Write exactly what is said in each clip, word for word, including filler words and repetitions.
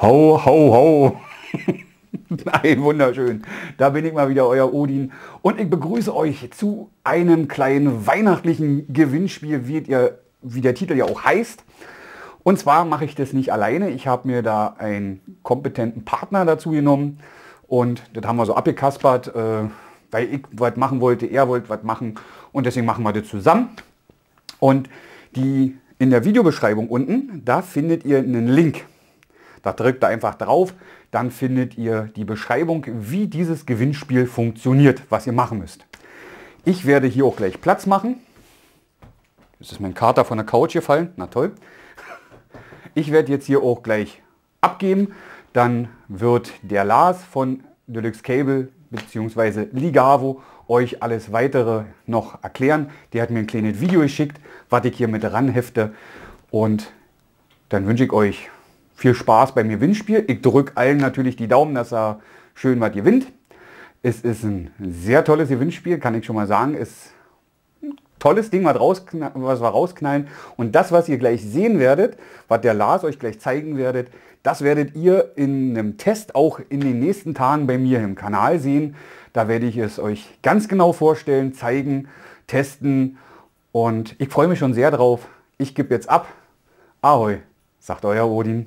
Hau, hau, hau. Nein, wunderschön. Da bin ich mal wieder, euer Odin. Und ich begrüße euch zu einem kleinen weihnachtlichen Gewinnspiel, wie, ihr, wie der Titel ja auch heißt. Und zwar mache ich das nicht alleine. Ich habe mir da einen kompetenten Partner dazu genommen. Und das haben wir so abgekaspert, äh, weil ich was machen wollte, er wollte was machen. Und deswegen machen wir das zusammen. Und die, in der Videobeschreibung unten, da findet ihr einen Link. Da drückt ihr einfach drauf, dann findet ihr die Beschreibung, wie dieses Gewinnspiel funktioniert, was ihr machen müsst. Ich werde hier auch gleich Platz machen. Jetzt ist mein Kater von der Couch gefallen, na toll. Ich werde jetzt hier auch gleich abgeben, dann wird der Lars von Deluxe Cable bzw. Ligavo euch alles weitere noch erklären. Der hat mir ein kleines Video geschickt, was ich hier mit ranhefte, und dann wünsche ich euch viel Spaß beim Gewinnspiel. Ich drücke allen natürlich die Daumen, dass er schön was gewinnt. Es ist ein sehr tolles Gewinnspiel, kann ich schon mal sagen. Es ist ein tolles Ding, was, was wir rausknallen. Und das, was ihr gleich sehen werdet, was der Lars euch gleich zeigen werdet, das werdet ihr in einem Test auch in den nächsten Tagen bei mir im Kanal sehen. Da werde ich es euch ganz genau vorstellen, zeigen, testen. Und ich freue mich schon sehr drauf. Ich gebe jetzt ab. Ahoi, sagt euer Odin.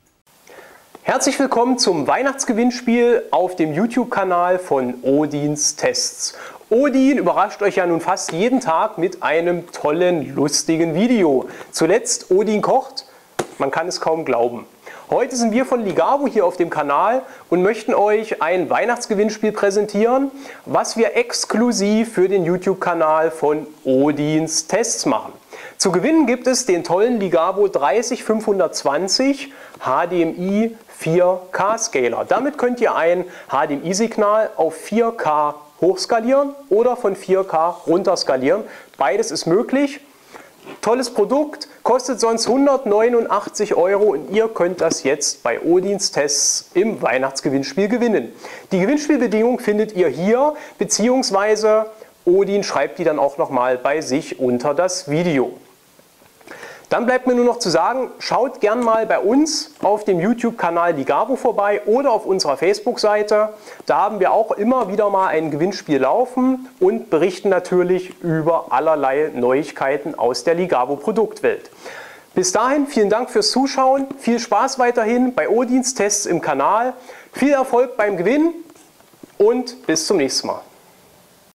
Herzlich willkommen zum Weihnachtsgewinnspiel auf dem YouTube-Kanal von Odins Tests. Odin überrascht euch ja nun fast jeden Tag mit einem tollen, lustigen Video. Zuletzt Odin kocht, man kann es kaum glauben. Heute sind wir von Ligavo hier auf dem Kanal und möchten euch ein Weihnachtsgewinnspiel präsentieren, was wir exklusiv für den YouTube-Kanal von Odins Tests machen. Zu gewinnen gibt es den tollen Ligavo drei null fünf zwei null H D M I vier K Scaler. Damit könnt ihr ein H D M I-Signal auf vier K hochskalieren oder von vier K runterskalieren. Beides ist möglich. Tolles Produkt, kostet sonst hundertneunundachtzig Euro und ihr könnt das jetzt bei Odins Tests im Weihnachtsgewinnspiel gewinnen. Die Gewinnspielbedingungen findet ihr hier, beziehungsweise Odin schreibt die dann auch nochmal bei sich unter das Video. Dann bleibt mir nur noch zu sagen, schaut gern mal bei uns auf dem YouTube-Kanal Ligavo vorbei oder auf unserer Facebook-Seite. Da haben wir auch immer wieder mal ein Gewinnspiel laufen und berichten natürlich über allerlei Neuigkeiten aus der Ligavo-Produktwelt. Bis dahin vielen Dank fürs Zuschauen, viel Spaß weiterhin bei Odins Tests im Kanal, viel Erfolg beim Gewinn und bis zum nächsten Mal.